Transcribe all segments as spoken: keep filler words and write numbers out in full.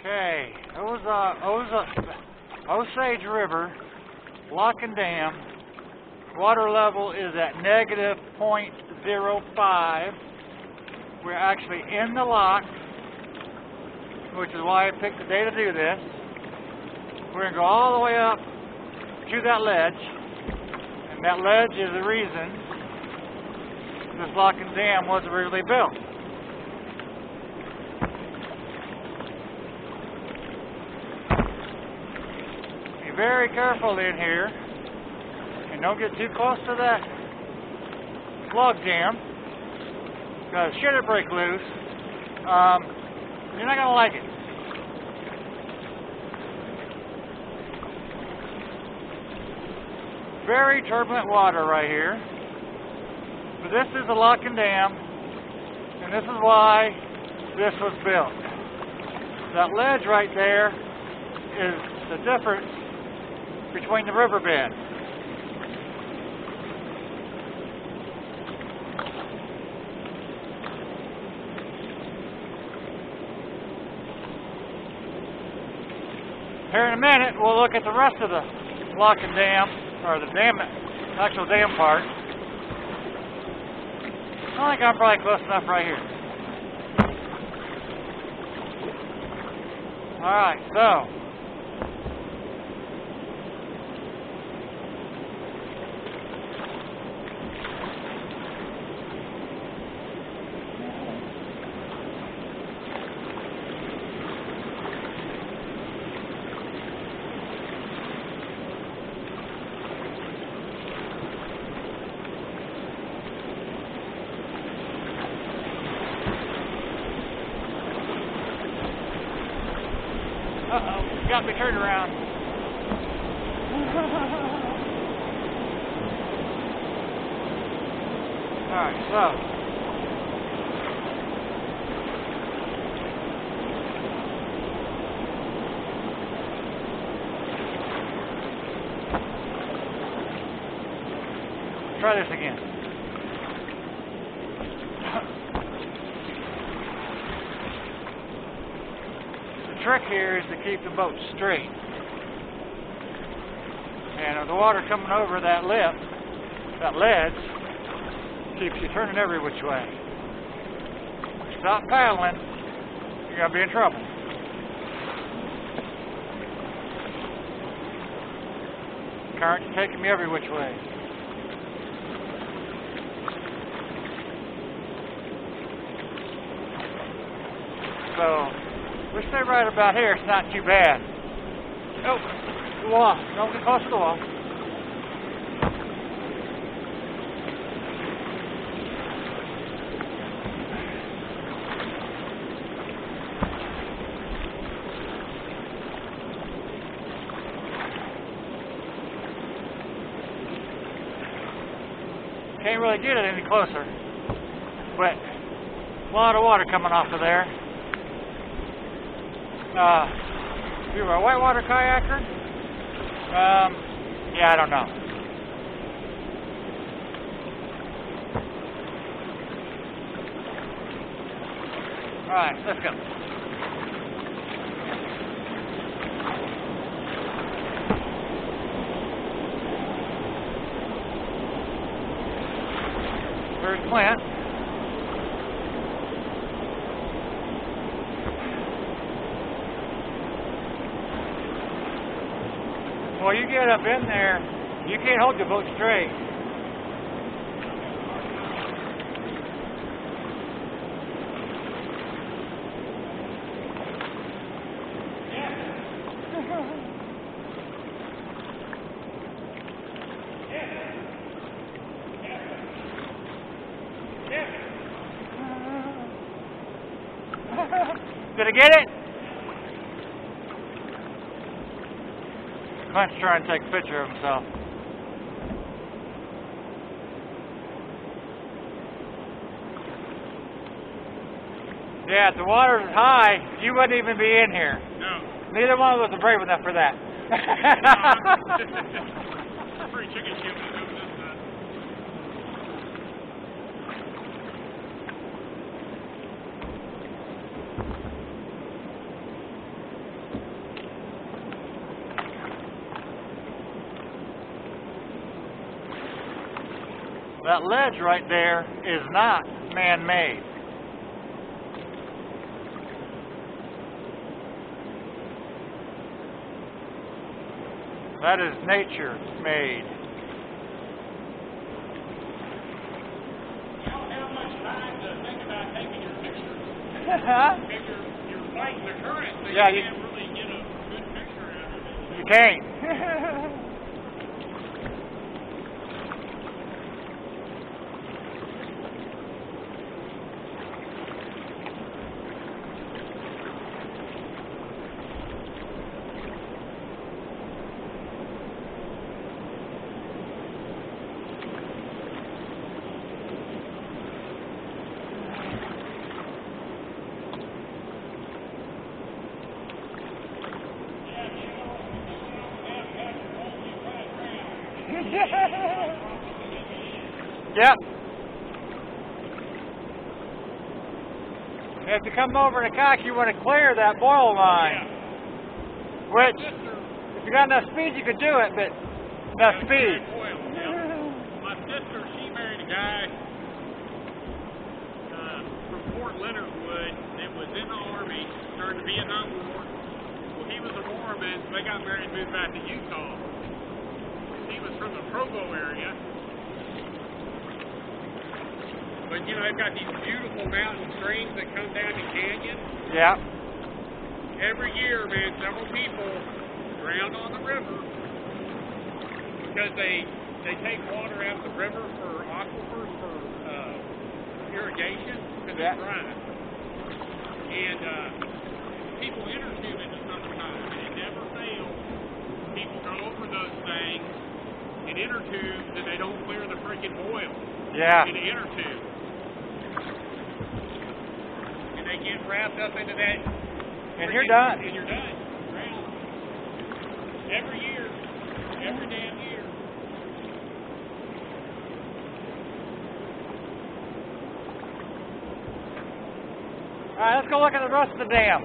Okay, Osage, Osage River, lock and dam. Water level is at negative point zero five. We're actually in the lock, which is why I picked the day to do this. We're going to go all the way up to that ledge, and that ledge is the reason this lock and dam was originally built. Be very careful in here, and don't get too close to that log jam, because should it break loose, um, you're not going to like it. Very turbulent water right here. But this is a lock and dam, and this is why this was built. That ledge right there is the difference between the riverbed. Here in a minute, we'll look at the rest of the lock and dam, or the dam, actual dam part. I think I'm probably close enough right here. Alright, so. Uh-oh, got me turned around. Alright, so. Try this again. The trick here is to keep the boat straight. And with the water coming over that lip, that ledge, keeps you turning every which way. Stop paddling, you're going to be in trouble. Current's taking me every which way. So, we stay right about here, it's not too bad. Oh, the wall. Don't get close to the wall. Can't really get it any closer, but a lot of water coming off of there. Uh, if you were a whitewater kayaker, um, yeah, I don't know. Alright, let's go. There's Clint. Well, you get up in there, you can't hold the boat straight. Did I get it? Clint's trying to take a picture of himself. Yeah, if the water's high, you wouldn't even be in here. No. Neither one of us are brave enough for that. Pretty chicken shit. That ledge right there is not man-made. That is nature-made. You don't have much time to think about taking your pictures. Huh? Because you're, you're fighting the current, so Yeah, you you, can't really get a good picture out of it. you can't. Yep. If you come over to Kayaking, you want to clear that boil line. Yeah. Which, Sister, if you got enough speed, you could do it, but enough speed. oil, yeah. My sister, she married a guy uh, from Fort Leonard Wood that was in the Army during the Vietnam War. Well, he was a Mormon, so they got married and moved back to Utah. He was from the Provo area. But, you know, they've got these beautiful mountain streams that come down the canyon. Yeah. Every year, man, several people drown on the river because they they take water out of the river for aquifers for uh, irrigation because Yeah. it's dry. And uh, people inner tube in the summertime, and it never fails. People go over those things in inner tubes, and they don't clear the freaking boil Yeah. in the inner tube. And they get wrapped up into that. And you're done. And you're done. Drowned. Every year. Every damn year. All right, let's go look at the rest of the dam.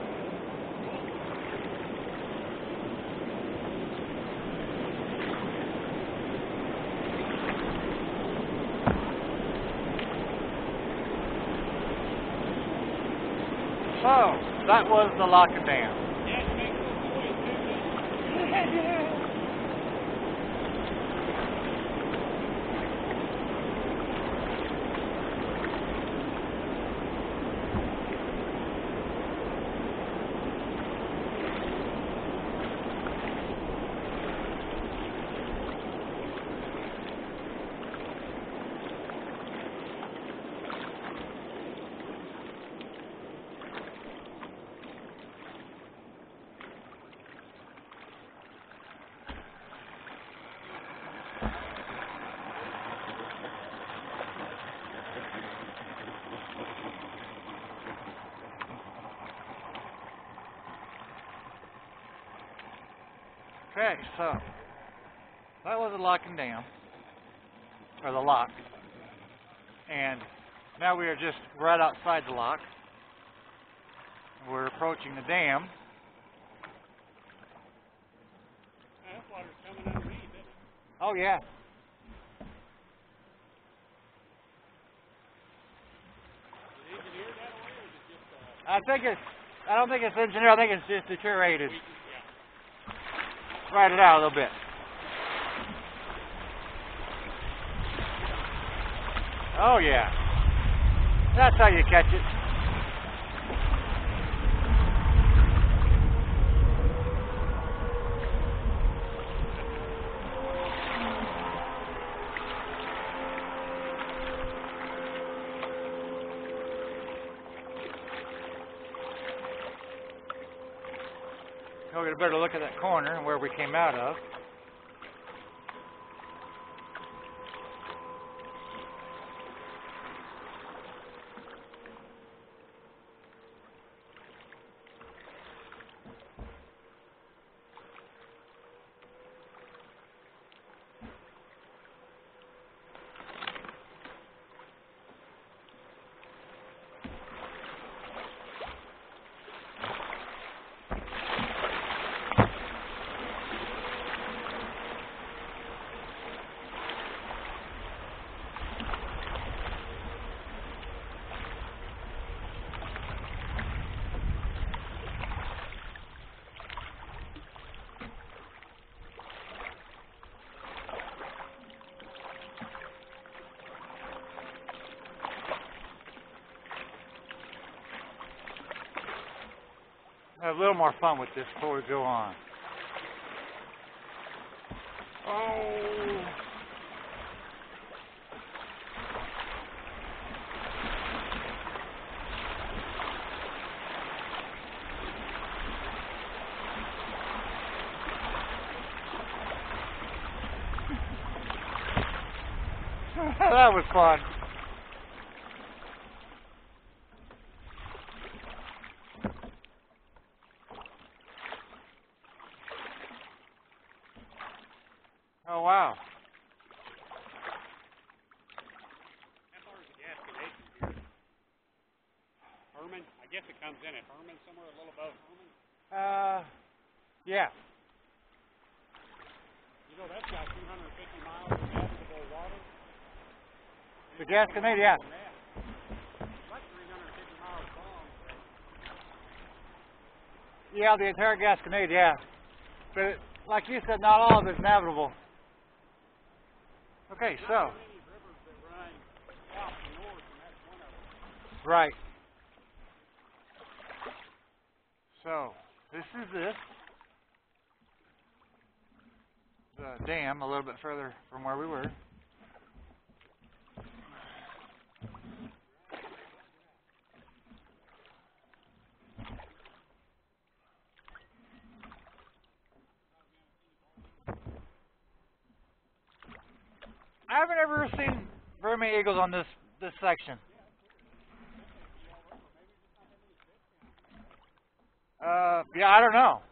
So, that was the Lock and Dam. Yeah, it makes those noise too, man. Okay, so that was the Lock and Dam, or the lock, and now we are just right outside the lock. We're approaching the dam. That water's coming underneath, isn't it? Oh yeah. Is it engineered that way, or is it just uh, I think it's, I don't think it's engineered, I think it's just deteriorated. yeah. Spread it out a little bit. Oh yeah. That's how you catch it. We'll get a better look at that corner and where we came out of. Have a little more fun with this before we go on. Oh. That was fun. Oh, wow. How far is the gas station here? Herman? I guess it comes in at Herman, somewhere a little above Herman. Uh, yeah. You know, that's got two hundred fifty miles of navigable water. The Gasconade, yeah. It's like three hundred fifty miles long. Yeah, the entire Gasconade, yeah. But like you said, not all of it's navigable. Okay, so. Not many rivers that run south and north, and that's one of them. Right. So, this is this. The dam, a little bit further from where we were. I haven't ever seen very many eagles on this this section. Uh, yeah, I don't know.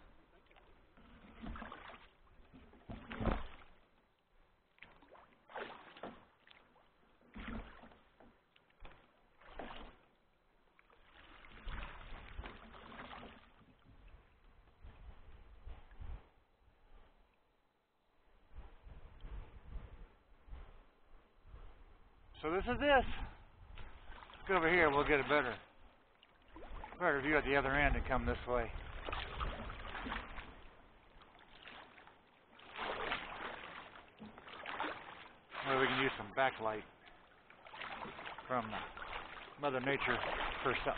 So this is this. Let's go over here. We'll get a better, better view at the other end and come this way. Maybe we can use some backlight from Mother Nature herself.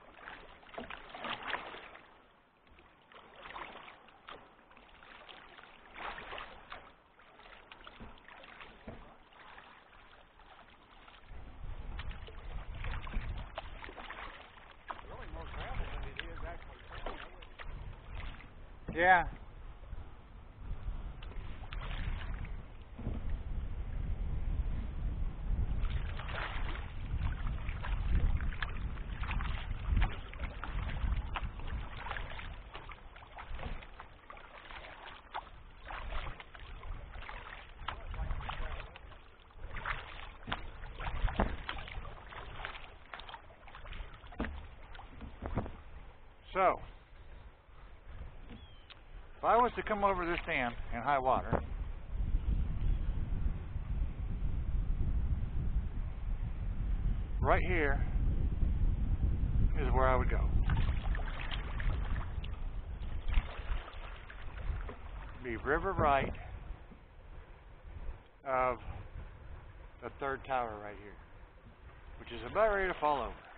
Yeah. So, if I was to come over this dam in high water, right here is where I would go. Be river right of the third tower right here, which is about ready to fall over.